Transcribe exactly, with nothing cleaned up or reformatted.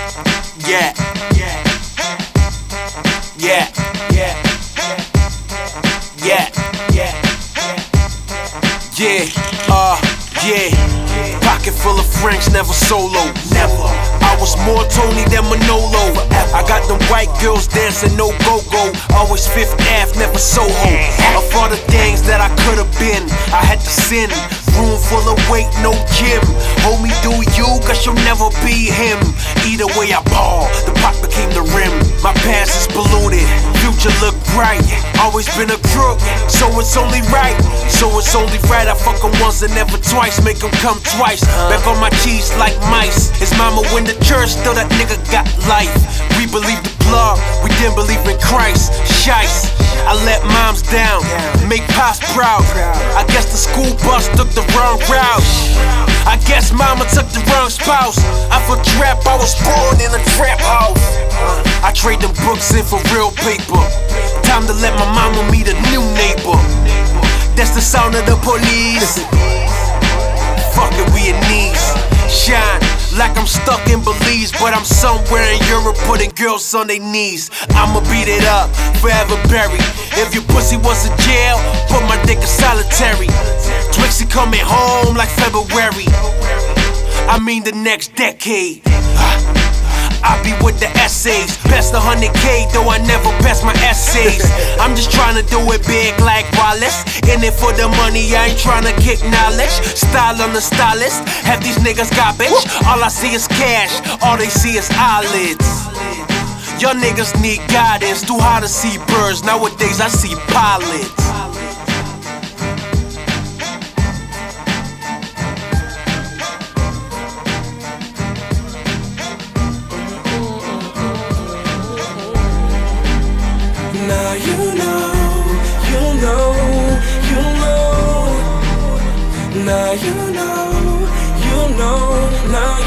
Yeah. Yeah. Yeah. Yeah. Yeah. Yeah. Yeah. Uh. Yeah. Pocket full of Franks, never solo. Never. I was more Tony than Manolo. I got them white girls dancing, no go-go. Always Fifth Ave, never Soho. Of all the things that I could've been, I had to sin. Room full of weight, no gym. Homie, do you, cause you'll never be him. Either way I ball, the pop became the rim. My past is polluted, future look bright. Always been a crook, so it's only right. So it's only right, I fuck him once and never twice. Make him come twice, back on my cheese like mice. His mama went to church, still that nigga got life. We believe the plug, we didn't believe in Christ. Shice, I let moms down, make pops proud. I guess the school bus took the wrong route. I guess mama took the wrong spouse. I for trap, I was born in a trap house. I trade them books in for real paper. Time to let my mama meet a new neighbor. That's the sound of the police. Fuck it, we in knees. Shine like I'm stuck in Belize, but I'm somewhere in Europe putting girls on their knees. I'ma beat it up, forever buried. If your pussy was in jail, put my dick in solitary. Twixie coming home like February. I mean the next decade. I be with the essays, past the hundred K, though I never pass my essays. I'm just trying to do it big like Wallace. In it for the money, I ain't trying to kick knowledge. Style on the stylist, have these niggas garbage. All I see is cash, all they see is eyelids. Y'all niggas need guidance, too hard to see birds. Nowadays I see pilots. Now you know, you know, you know. Now you know, you know, now